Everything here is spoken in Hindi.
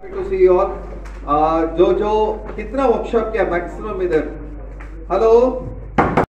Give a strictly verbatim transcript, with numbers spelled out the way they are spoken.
to see you all. Uh, जो जो कितना वर्कशॉप किया मैक्सिमम इधर? हेलो